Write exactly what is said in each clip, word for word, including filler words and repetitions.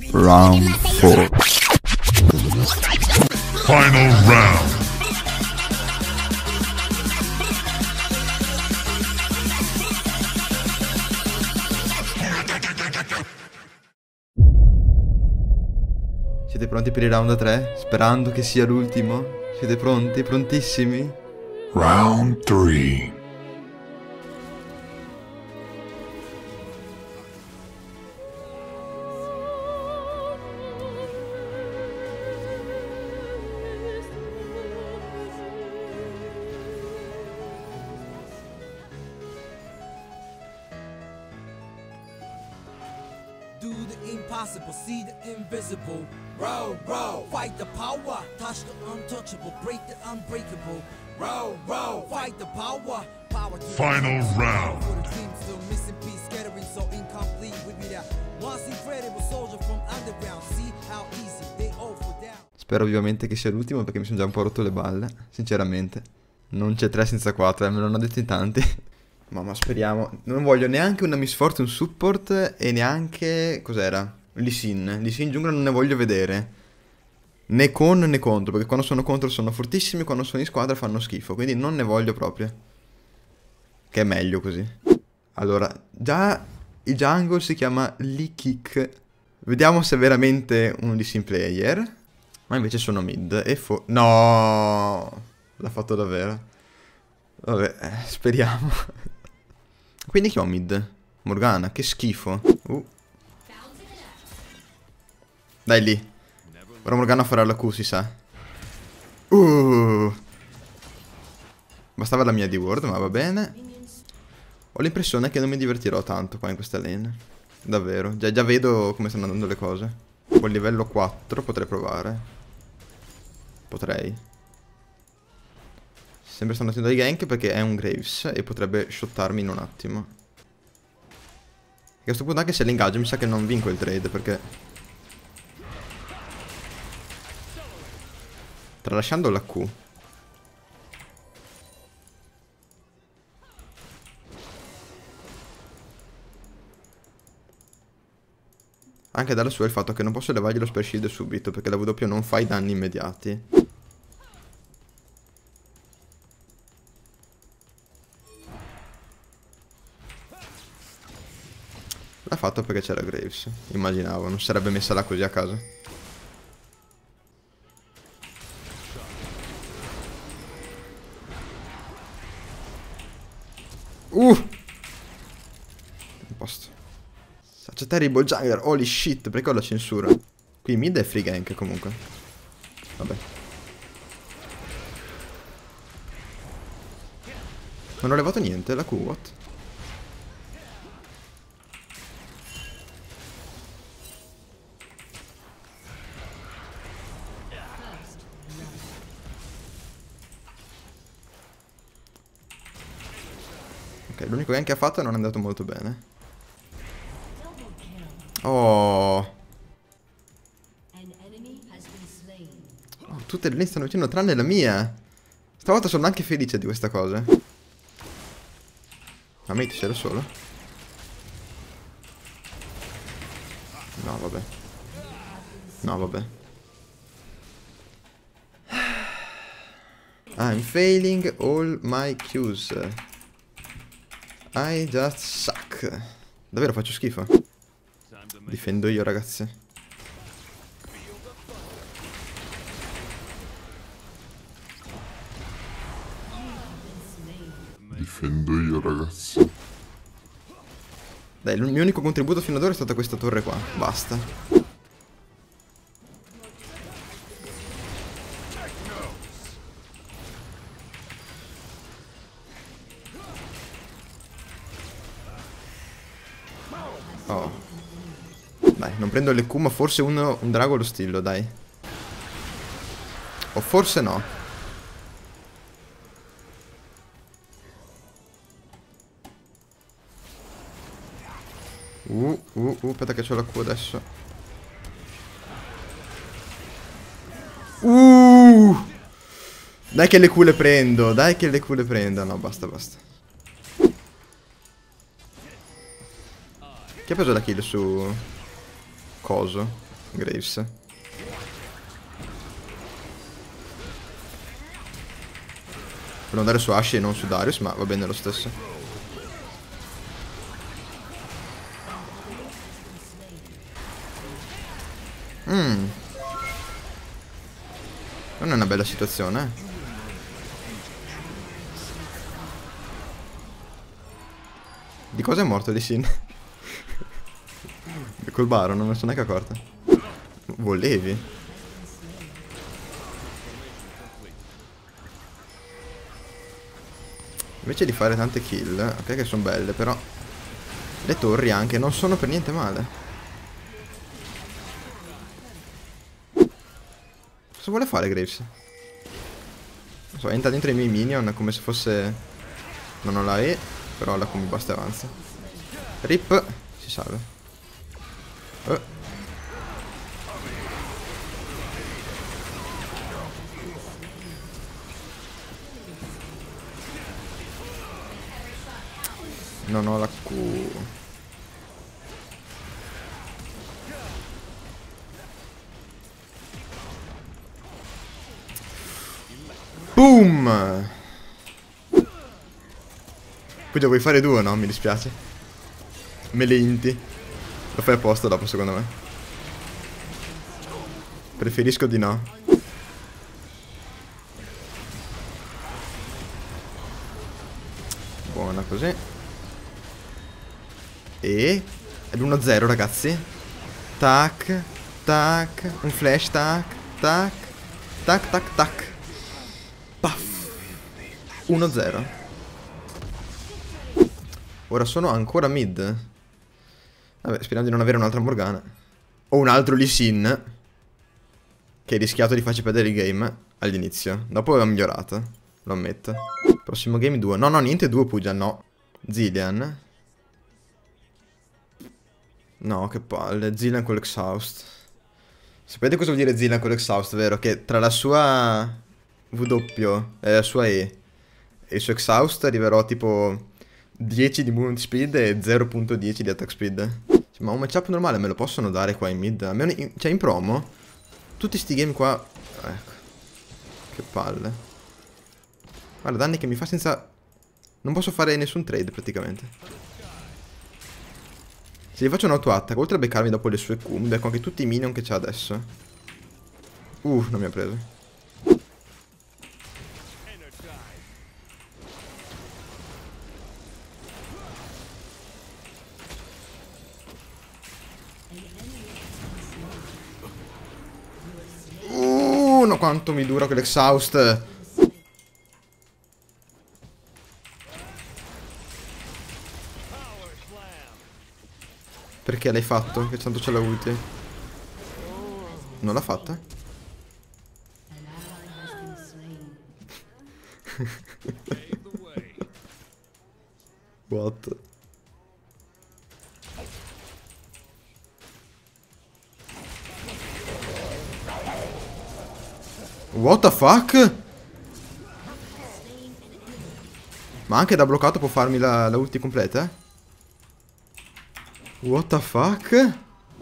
Round four. Final round. Siete pronti per il round tre? Sperando che sia l'ultimo? Siete pronti? Prontissimi? Round three. Do the impossible, see the invisible. Row, row, fight the power, touch the untouchable, break the unbreakable. Row, row, fight the power, power to Final the round. For the team still missing piece, scattering so incomplete. We be that once incredible soldier from underground. See how easy they all fall down. Spero vivamente che sia l'ultimo perché mi sono già un po' rotto le balle, sinceramente. Non c'è tre senza quattro, eh, me lo hanno detto in tanti. Mamma, speriamo. Non voglio neanche una Miss Fortune support e neanche... cos'era? Lee Sin. Lee Sin giungla non ne voglio vedere. Né con né contro, perché quando sono contro sono fortissimi, quando sono in squadra fanno schifo. Quindi non ne voglio proprio. Che è meglio così. Allora, già il jungle si chiama Lee Kick. Vediamo se è veramente un Lee Sin player. Ma invece sono mid e fo... No! L'ha fatto davvero. Vabbè, eh, speriamo. Quindi chi ho mid? Morgana, che schifo. Uh. Dai lì. Ora Morgana farà la Q, si sa. Uh. Bastava la mia D-word, ma va bene. Ho l'impressione che non mi divertirò tanto qua in questa lane. Davvero. Già, già vedo come stanno andando le cose. Con livello quattro potrei provare. Potrei. Sempre stanno attento ai gank perché è un Graves e potrebbe shottarmi in un attimo. E a questo punto anche se l'ingaggio mi sa che non vinco il trade perché... Tralasciando la Q. Anche dalla sua il fatto che non posso levargli lo spare shield subito perché la W non fa i danni immediati. L'ha fatto perché c'era Graves. Immaginavo, non sarebbe messa là così a caso. Uh! Un posto. Such a terrible jungler, holy shit, perché ho la censura? Qui mid è free gank comunque. Vabbè. Non ho levato niente, la Q, what? Ok, l'unico gank che ha fatto non è andato molto bene. Oh. Oh, tutte le lane stanno vincendo tranne la mia. Stavolta sono anche felice di questa cosa. Ma metti c'era solo? No, vabbè. No, vabbè. I'm failing all my cues. I just suck. Davvero faccio schifo? Difendo io, ragazzi. Difendo io, ragazzi. Dai, il mio unico contributo fino ad ora è stata questa torre qua. Basta. Oh. Dai, non prendo le Q, ma forse uno, un drago lo stillo, dai. O forse no. Uh, uh, uh, aspetta che c'ho la Q adesso. Uh! Dai che le Q le prendo, dai che le Q le prendo. No, basta, basta. Chi ha preso la kill su... Coso? Graves. Volevo andare su Ashe e non su Darius, ma va bene lo stesso. Mm. Non è una bella situazione, eh. Di cosa è morto Lee Sin? Col Baron, non me ne sono neanche accorta. Volevi? Invece di fare tante kill, ok che sono belle, però le torri anche non sono per niente male. Cosa vuole fare Graves? Non so, entra dentro i miei minion come se fosse... Non ho la E, però la combi basta e avanza. Rip, si salva. Oh. Non ho la Q. Boom! Poi vuoi fare due, no? Mi dispiace. Me le inti. Lo fai apposta dopo, secondo me. Preferisco di no. Buona così. E... è l'uno zero, ragazzi. Tac. Tac. Un flash, tac. Tac. Tac, tac, tac. Puff. uno zero. Ora sono ancora mid. Vabbè, speriamo di non avere un'altra Morgana. O un altro Lee Sin, che hai rischiato di farci perdere il game all'inizio. Dopo aveva migliorato, lo ammetto. Prossimo game due. No, no, niente due Puglia, no. Zilean. No, che palle. Zilean con l'Exhaust. Sapete cosa vuol dire Zilean con l'Exhaust, vero? Che tra la sua W e la sua E e il suo Exhaust arriverò tipo dieci di movement speed e zero virgola dieci di attack speed. Ma un matchup normale me lo possono dare qua in mid? Almeno in, cioè in promo tutti sti game qua. Ecco. Che palle. Guarda, danni che mi fa senza... Non posso fare nessun trade praticamente. Se gli faccio un auto attack, oltre a beccarmi dopo le sue Q, mi becco anche tutti i minion che c'ha adesso. Uh, non mi ha preso. Uh, no, quanto mi dura quell'exhaust. Perché l'hai fatto? Che tanto c'è la ulti. Non l'ha fatta? What? What the fuck? Ma anche da bloccato può farmi la, la ulti completa? What the fuck?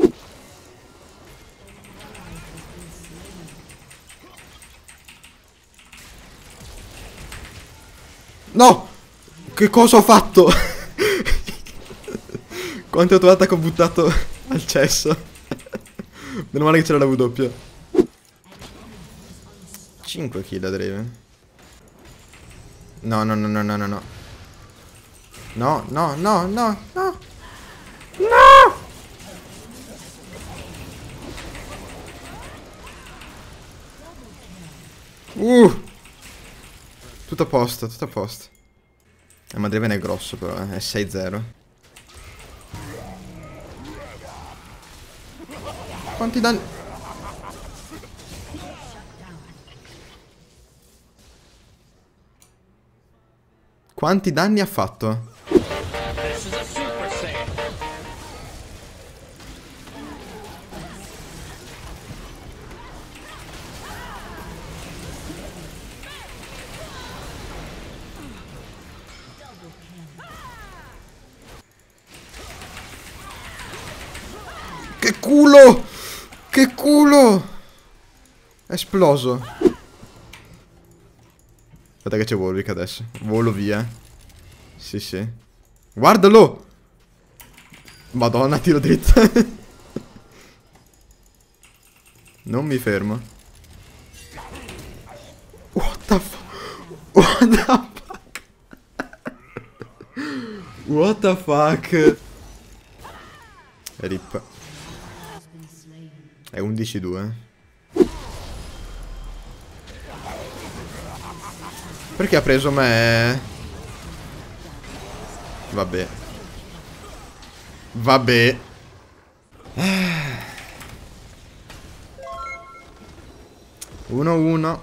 No! Che cosa ho fatto? Quante autoattack ho buttato al cesso. Meno male che c'era la W. cinque kill da Draven. No, no, no, no, no, no, no. No, no, no, no, no. No! Uh! Tutto a posto, tutto a posto. Eh, ma Draven è grosso però, eh. È sei zero. Quanti danni? Quanti danni ha fatto? Che culo! Che culo! È esploso. Aspetta che c'è Warwick adesso. Volo via. Sì, sì. Guardalo! Madonna, tiro dritto. Non mi fermo. What the fuck? What the fuck? What the fuck? Rip. È undici due. Perché ha preso me? Vabbè. Vabbè. uno uno.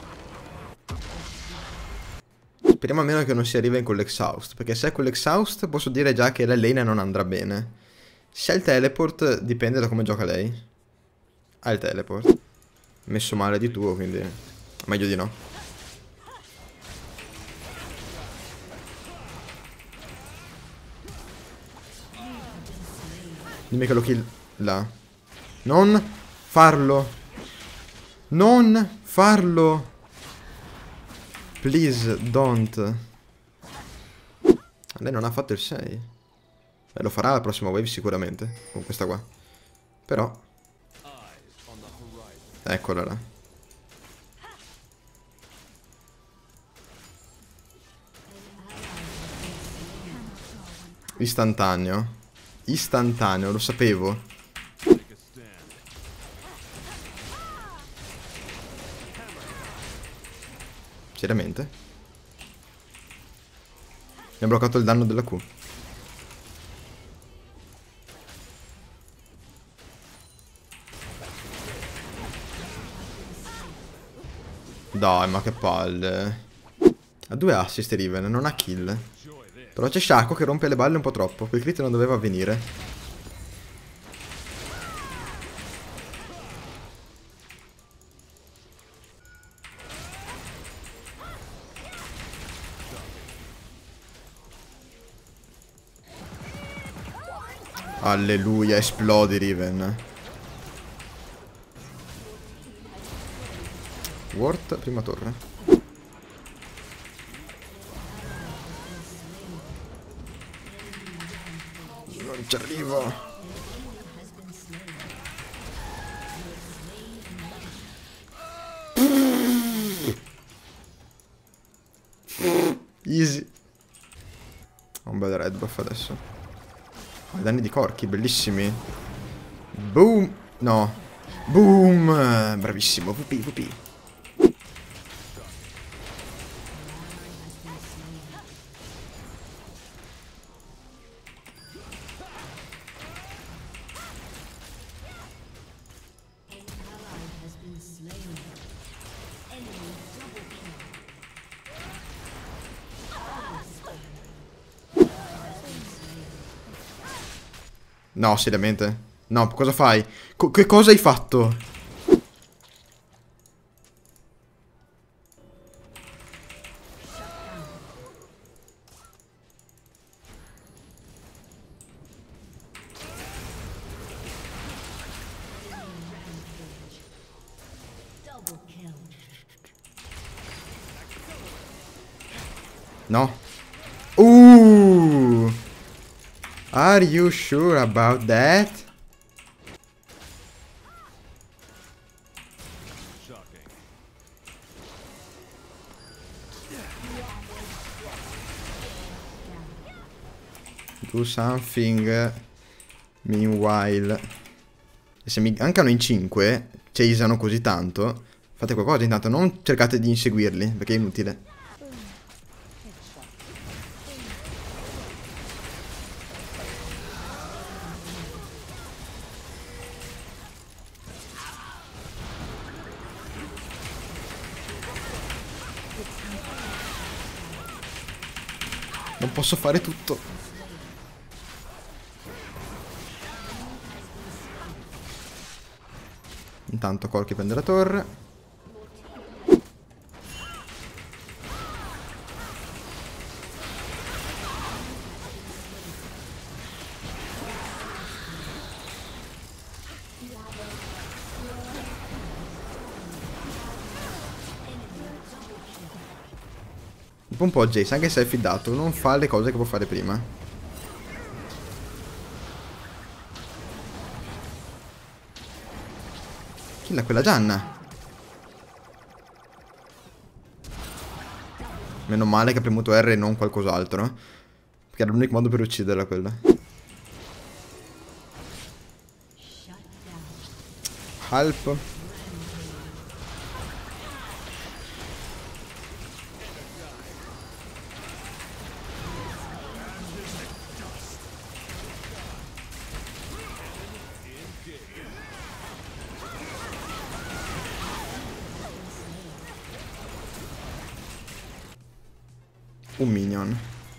Speriamo almeno che non si arrivi con l'exhaust. Perché se è con l'exhaust posso dire già che la lane non andrà bene. Se ha il teleport dipende da come gioca lei. Ha il teleport. Messo male di tuo, quindi meglio di no. Dimmi che lo kill là. Non farlo. Non farlo. Please don't. Lei non ha fatto il sei. Beh, lo farà la prossima wave sicuramente. Con questa qua. Però eccola là. Istantaneo. Istantaneo, lo sapevo. Seriamente? Mi ha bloccato il danno della Q. Dai, ma che palle. Ha due assist Riven, non ha kill. Però c'è Shaco che rompe le balle un po' troppo. Quel crit non doveva avvenire. Alleluia, esplodi Riven. Ward, prima torre. Non ci arrivo. Easy. Ho un bel red buff adesso. Ho i danni di Corki, bellissimi. Boom. No. Boom. Bravissimo. V P, V P. No, seriamente? No, cosa fai? Co che cosa hai fatto? No. Uh. Are you sure about that? Do something. Meanwhile. E se mi mancano in cinque, chasano così tanto, fate qualcosa intanto, non cercate di inseguirli, perché è inutile. Non posso fare tutto. Intanto Corki prende la torre. Un po' Jace, anche se è fidato, non fa le cose che può fare prima. Killa quella Gianna. Meno male che ha premuto R e non qualcos'altro. Perché era l'unico modo per ucciderla quella. Help. Un minion.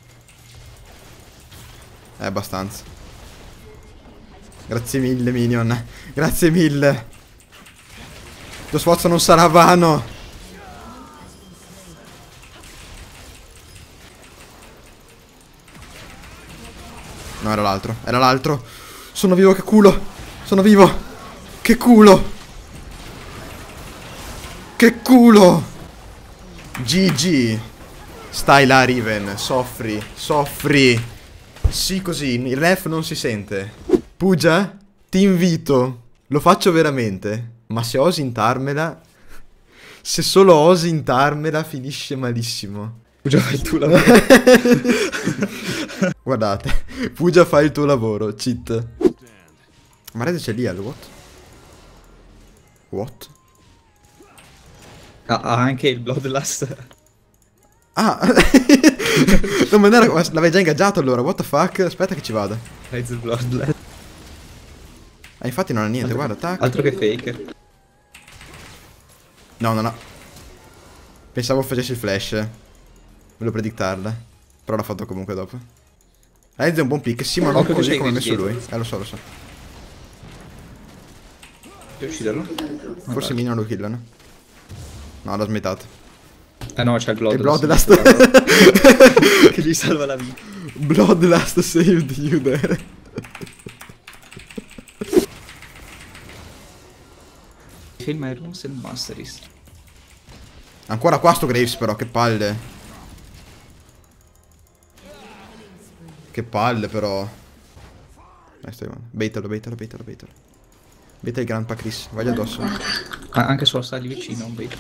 È abbastanza. Grazie mille minion. Grazie mille. Lo sforzo non sarà vano. No, era l'altro. Era l'altro. Sono vivo, che culo. Sono vivo. Che culo. Che culo. G G. Stai là, Riven. Soffri. Soffri. Sì, così. Il ref non si sente. Pooja, ti invito. Lo faccio veramente. Ma se osi intarmela, se solo osi intarmela, finisce malissimo. Pooja, fai tu lavoro. Guardate, Pooja fa il tuo lavoro, cheat. Ma Red c'è lì al what? What? Ha ah, anche il Bloodlust. Ah, non me ne era, l'avevi già ingaggiato allora, what the fuck? Aspetta che ci vada. Raise the Bloodlust. Ah, infatti non ha niente, Altro, guarda, tac. altro che faker. No, no, no. Pensavo facessi il flash. Volevo predictarla. Però l'ha fatto comunque dopo. Raid è un buon pick, sì, ma non Occhio che così sei come ha messo dietro. lui. Eh, lo so, lo so. Puoi ucciderlo? Forse i minion lo killano. No, l'ha smetato. Eh no, c'è il E Bloodlust. Bloodlust. Che gli salva la vita. Bloodlust saved you there. Film my runes and masteries. Ancora qua sto Graves però, che palle. Che palle però. Dai, stai male. Baitalo, baitalo, baitalo, baitalo. Baita il Grandpa Chris, vai addosso. Ah, anche solo stargli vicino, un bait.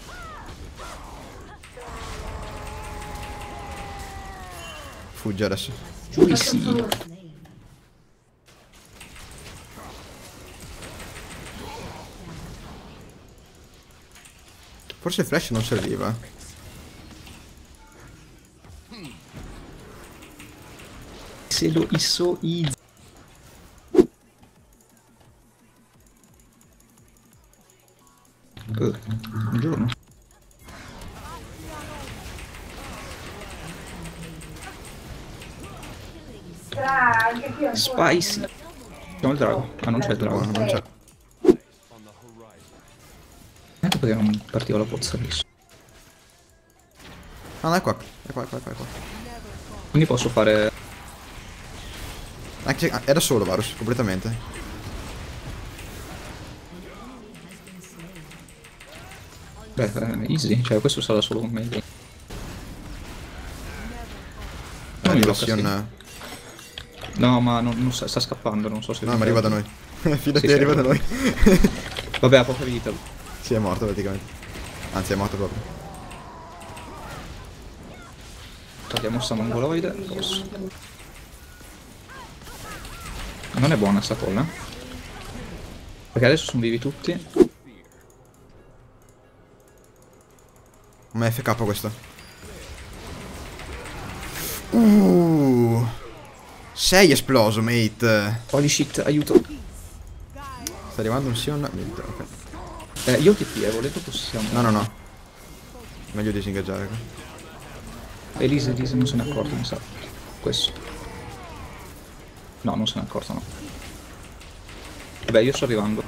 Fugge adesso. Giù sì. Forse il flash non serviva. Se lo isso easy. Uh, buongiorno. Spicy. Abbiamo il drago. Ah, non c'è il drago. Buono, non c'è. Ecco perché non partiva la pozza adesso. Ah, no, è qua. È qua, è qua, è qua, è qua. Quindi posso fare... Anche se, ah, era solo Varus, completamente. Beh, eh, easy. Cioè, questo sarà solo un meglio. Non mi in blocca, version... No, ma non, non sta, sta scappando, non so se... No, ma arriva da noi. Fidati, Sì, sì, arriva da noi. Vabbè, ha poca vita. Sì, è morto praticamente. Anzi, è morto proprio. Tagliamo sta mongoloide. Posso. Non è buona sta colla. Perché adesso sono vivi tutti. Ma è F K questo. Uh, sei esploso, mate. Holy shit, aiuto. Sta arrivando un Sion. Ok. Eh, io ti P, eh, volete possiamo... No, no, no. Meglio disingaggiare qua. Elise, Elise non se ne è accorto, mi sa. Questo. No, non se ne è accorto, no. Vabbè, io sto arrivando.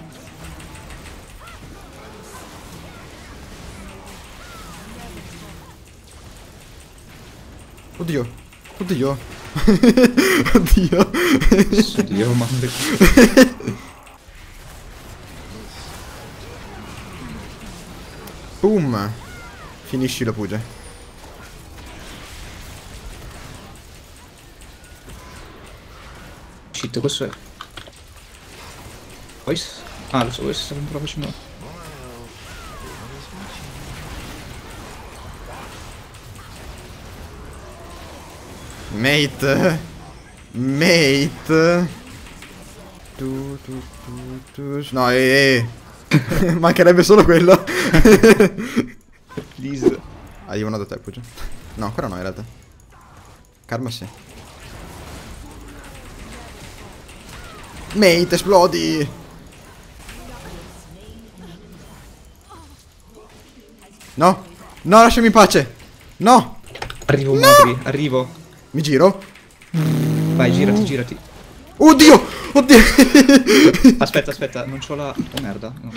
Oddio. Oddio. Oddio. Oddio, mande. Boom. Finisci la Pooja. cheat, questo è... Poi... Ah, lo so, questo stavo ancora facendo... Mate. Mate. Tu, tu, tu, tu. No, eh, eh. Mancherebbe solo quello. Please. Arrivo una da te, Puggio. No, ancora no in realtà. Karma sì. Mate, esplodi. No. No, lasciami in pace. No. Arrivo, Modri, arrivo. Mi giro. Vai, girati, girati. Oddio. Oddio. Aspetta, aspetta, non c'ho la... Oh merda. No.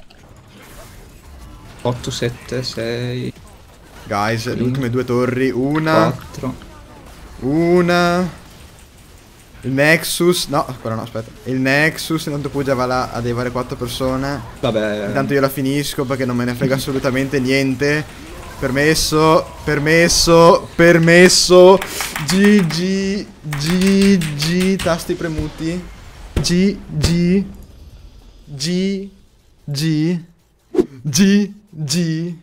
otto, sette, sei... Guys, le ultime due torri. Una. quattro. Una. Il Nexus. No, ancora no, aspetta. Il Nexus. Intanto Puggia va là a devare quattro persone. Vabbè. Intanto io la finisco perché non me ne frega assolutamente niente. Permesso. Permesso. Permesso. G G. G G. Tasti premuti. G G. G G. G G.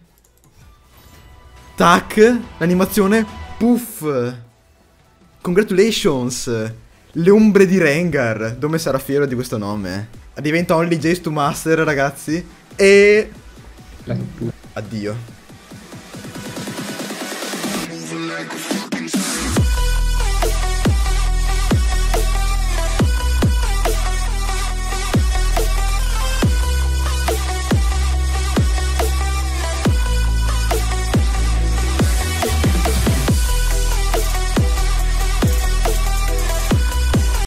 Tac. L'animazione. Puff. Congratulations. Le ombre di Rengar. Dome sarà fiero di questo nome. Diventa Only Jace to Master, ragazzi. E... addio.